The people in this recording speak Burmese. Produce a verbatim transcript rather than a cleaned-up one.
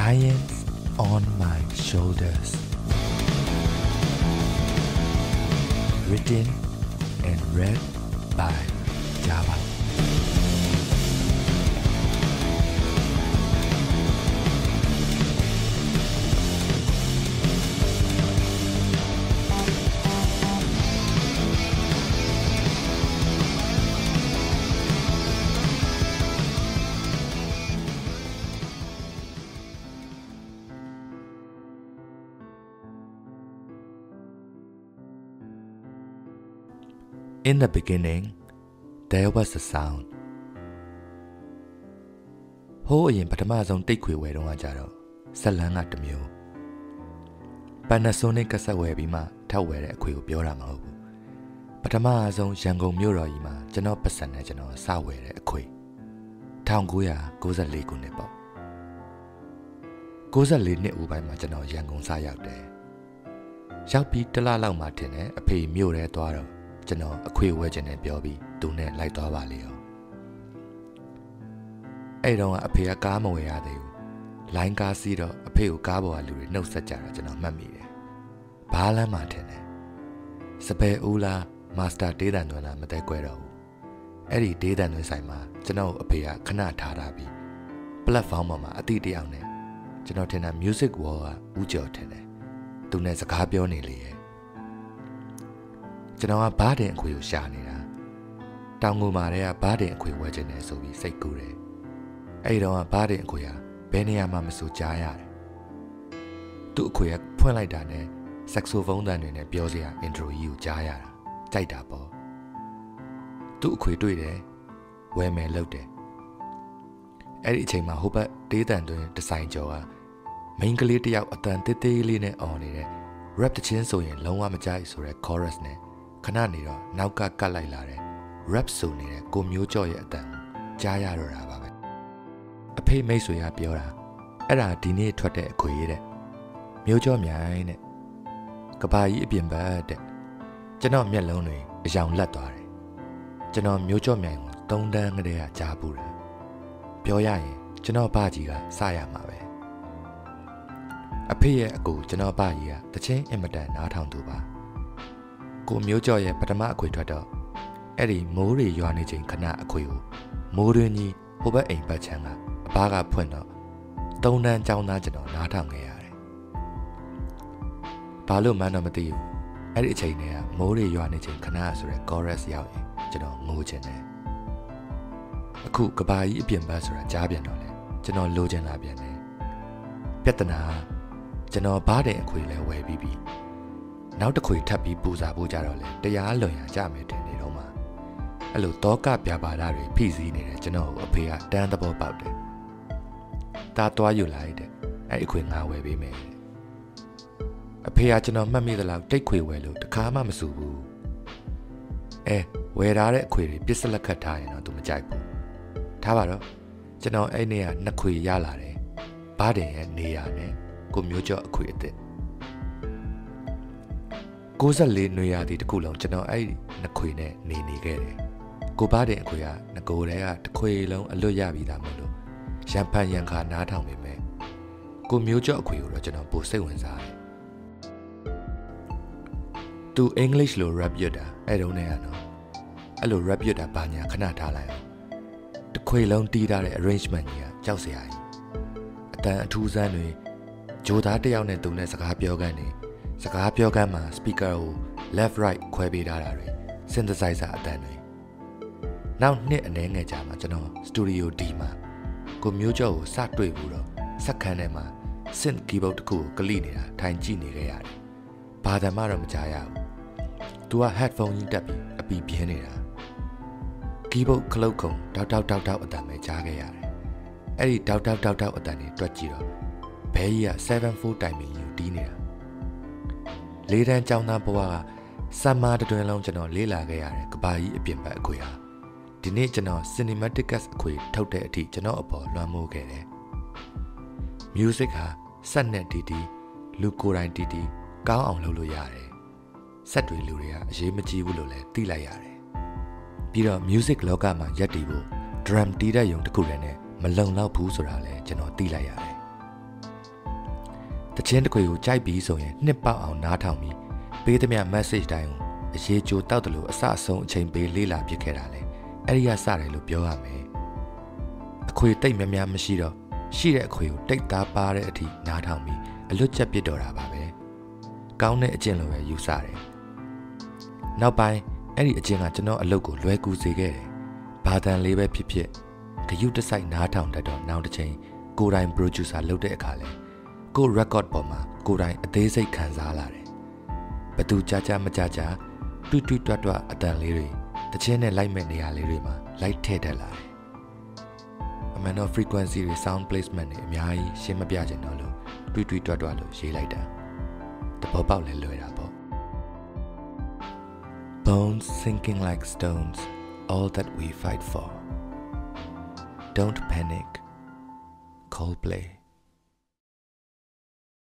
Giants on My Shoulders. Written and read by Java. In the beginning, there was a sound. ဟိုးအရင်ပထမဆုံးတိတ်ခွေဝယ်တော့ကြတော့ဇက်လန်းကတစ်မျိုး Panasonic ကဆက်ဝယ်ပြီးမှထပ်ဝယ်တဲ့အခွေကိုပြောတာမဟုတ်ဘူးပထမဆုံးရန်ကုန်မြို့တော်ကြီးမှာကျွန်တော်ပတ်စံနဲ့ကျွန်တော်စဝယ်တဲ့အခွေnineteen ninety-fourခုနှစ်ပေါ့ninety-fourနှစ်ဦးပိုင်းမှာကျွန်တော်ရန်ကုန်စရောက်တယ်ရောက်ပြီးတစ်လလောက်မှထင်တယ်အဖေမြို့ထဲသွားတော့ကျွန်တော်အခွေဝဲခြင်းနဲ့ပြောပြီးသူနဲ့လိုက်သွားပါလေရောအဲ့တော့အဖေကကားမဝယ်ရသေးဘူးလိုင်းကားစီးတော့အဖေကိုကားပေါ်ကလူတွေနှုတ်ဆက်ကြတာကျွန်တော်မှတ်မိတယ်ဘားလမ်းမှထင်တယ်စပယ်ဦးလားမာစတာဒေးတန်သွင်းလားမသိကွဲတော့ဘူးအဲ့ဒီဒေးတန်သွင်းဆိုင်မှာကျွန်တော်အဖေကခဏထားတာပြီး platform ပေါ်မှာအတိတယောက်နဲ့ကျွန်တော်ထင်တာ music wall ကဦးကျော်ထင်တယ်သူနဲ့စကားပြောနေလေရဲ့ကျွန်တော်ကဘားတင်အခွေကိုရှာနေတာတောင်ငူမာတွေကဘားတင်အခွေဝဲခြင်းနဲ့ဆိုပြီးစိတ်ကူးတယ်အဲ့တော့ကဘားတင်အခွေကဘယ်နေရာမှမဆိုကြားရတယ်သူ့အခွေကဖွင့်လိုက်တာနဲ့ဆက်ဆိုဖုန်းတန်တွေနဲ့ပြောစရာ intro ကြီးကိုကြားရတာကြိုက်တာပေါ့သူ့အခွေတွေ့တယ်ဝဲမယ်လုပ်တယ်အဲ့ဒီအချိန်မှာဟိုဘက်ဒေးတန်တွင်ဒီဇိုင်ကျော်က main ကလေးတယောက်အတန်သေးသေးလေးနဲ့អော်နေတဲ့ rap တချင်းဆိုရင်လုံးဝမကြိုက်ဆိုတဲ့ chorus နဲ့ခဏနေတော့နောက်ကကတ်လိုက်လာတဲ့ rap ဆိုနေတဲ့ကိုမျိုးကျော်ရဲ့အတန်ကြားရတော့တာပါပဲအဖေမိတ်ဆွေကပြောတာအဲ့ဒါဒီနေ့ထွက်တဲ့အခွေတဲ့မျိုးကျော်မြိုင်တဲ့ကဘာကြီးအပြင်ဘက်တဲ့ကျွန်တော်မျက်လုံးတွေအယောင်လက်သွားတယ်ကျွန်တော်မျိုးကျော်မြိုင်ကိုသုံးတန်းကလေးကကြားပူတယ်ပြောရရင်ကျွန်တော်ဘကြီးကစရမှာပဲအဖေရဲ့အကူကျွန်တော်ဘကြီးကတချင်းအင်မတန်နားထောင်သူပါကိုမျိုးကျော်ရဲ့ပထမအခွေထွက်တော့အဲ့ဒီမိုးတွေရွာနေချိန်ခဏအခွေကိုမိုးတွင်ကြီးဟိုဘက်အိမ်ဘက်ချမ်းကအဘကဖွင့်တော့သုံးတန်းចောင်းသားကျွန်တော်နားထောင်ခဲ့ရတယ်ဘာလို့မှန်းတော့မသိဘူးအဲ့ဒီအချိန်တည်းကမိုးတွေရွာနေချိန်ခဏဆိုတဲ့ chorus ရောက်ရင်ကျွန်တော်ငိုချင်တယ်အခုကဘာကြီးအပြင်ဘက်ဆိုတာကြားပြန်တော့လေကျွန်တော်လိုချင်လာပြန်တယ်ပြဿနာကျွန်တော်ဘားတဲ့အခွေလဲဝယ်ပြီးပြီးနောက်တစ်ခွေထပ်ပြီးပူစာဖို့ကြတော့လေတရားလွန်ရကြမယ်တင်နေတော့မှအဲ့လိုတောကပြပါတာတွေဖိစီးနေတယ်ကျွန်တော်အဖေကတန်းသဘောပေါက်တယ်တာသွားယူလိုက်တဲ့အဲ့အခွေငါဝယ်ပေးမယ်အဖေကကျွန်တော်မှတ်မိသလောက်တိတ်ခွေဝယ်လို့တခါမှမစူဘူးအဲဝယ်ထားတဲ့အခွေတွေပစ္စလက်ခတ်ထားရင်တော့သူမကြိုက်ဘူးထားပါတော့ကျွန်တော်အဲ့နေ့ကနှစ်ခွေရလာတယ်ဘားတယ်ရဲ့နေရာနဲ့ကိုမျိုးကျော်အခွေအစ်စ်ninety-fourနွေရာသီတစ်ခုလုံးကျွန်တော်အဲ့နှစ်ခွေနဲ့နေနေခဲ့တယ်ကိုဘားတယ်အခွေကငကိုတဲကတစ်ခွေလုံးအလွတ်ရပြီးသားမလို့ရံဖန်ရံခါနားထောင်နေမယ်ကိုမျိုးကျော်အခွေကိုတော့ကျွန်တော်ပိုစိတ်ဝင်စားတယ်သူ English လို rap ရွတ်တာအဲ့တုန်းနဲ့ကတော့အဲ့လို rap ရွတ်တာဘာညာခဏထားလိုက်အောင်တစ်ခွေလုံးတီးထားတဲ့ arrangement ကြီးကကြောက်စရာကြီးအတန်အထူးဆန်းတွေဂျိုသားတယောက်နဲ့သူနဲ့စကားပြောကန်နေစကားပြောကမ်းမှာ speaker ကို left right ခွဲပေးထားတာတွေ synthesizer အတန်တွေနောက်နှစ်အနည်းငယ်ကြာမှာကျွန်တော် studio D မှာကိုမျိုးကျော်ကိုစတွေ့ဘူးတော့စက်ခန်းထဲမှာ synth keyboard တစ်ခုကိုကလိနေတာထိုင်ကြည့်နေခဲ့ရတယ်ဘာသာမှတော့မကြားရဘူးသူက headphone ကြီးတက်ပြီးအပီပြင်းနေတာ keyboard ခလုတ်ခုံတောက်တောက်တောက်တောက်အတန်ပဲကြားခဲ့ရတယ်အဲ့ဒီတောက်တောက်တောက်တောက်အတန်တွေတွက်ကြည့်တော့ဘဲကြီးကseven four တိုင်မီယူတီးနေတာလေးတန်းចောင်းသားဘဝကစမ်းမာတွင်လုံးကျွန်တော်လေးလာခဲ့ရတယ်ကဘာကြီးအပြင်ဘက်အခွေဟာဒီနေ့ကျွန်တော် cinematic အခွေထုတ်တဲ့အထိကျွန်တော်အပေါ်လွှမ်းမိုးခဲ့တယ် music ဟာစက်နဲ့တီတီလူကိုယ်တိုင်တီတီကောင်းအောင်လုပ်လို့ရတယ်စက်တွေလူတွေကအရေးမကြီးဘူးလို့လည်းသိလိုက်ရတယ်ပြီးတော့ music လောကမှာရက်တည်ဖို့ drum တီးတဲ့ယုံတစ်ခုလည်းနဲ့မလုံလောက်ဘူးဆိုတာလည်းကျွန်တော်သိလိုက်ရတယ်တချင်းတစ်ခွေကိုကြိုက်ပြီးဆိုရင်နှစ်ပေါက်အောင်နားထောင်ပြီးပေးသမျှ message တိုင်းကိုအရေးကြိုတောက်တယ်လို့အစအဆုံးအချိန်ပေးလေးလာပစ်ခဲ့တာလေအဲ့ဒီကစတယ်လို့ပြောရမယ်အခွေတိတ်များများမရှိတော့ရှိတဲ့အခွေကိုတိတ်သားပါတဲ့အထိနားထောင်ပြီးအလွတ်ကျက်ပစ်တော့တာပါပဲကောင်းတဲ့အကျင့်လိုပဲယူဆတယ်နောက်ပိုင်းအဲ့ဒီအကျင့်ကကျွန်တော်အလုပ်ကိုလွယ်ကူစေခဲ့တယ်ဘာတန်လေးပဲဖြစ်ဖြစ်ဂယုတစိုက်နားထောင်တတ်တော့နောက်တစ်ချိန်ကိုယ်တိုင် producer လုပ်တဲ့အခါလဲကို record ပေါ်မှာကိုယ်တိုင်အသေးစိတ်ခံစားလာတယ်ဘသူကြကြမကြကြတွတ်တွတ်တွတ်တွတ်အတန်လေးတွေတချင်းနဲ့လိုက်မဲ့နေရာလေးတွေမှာလိုက်ထည့်တတ်လာတယ်အမှန်တော့ frequency တွေ sound placement တွေအများကြီးရှင်းမပြချင်တော့လို့တွတ်တွတ်တွတ်တွတ်လို့ရေးလိုက်တာတဘောပေါက်လဲလွယ်တာပေါ့ Bones sinking like stones all that we fight for Don't panic Coldplay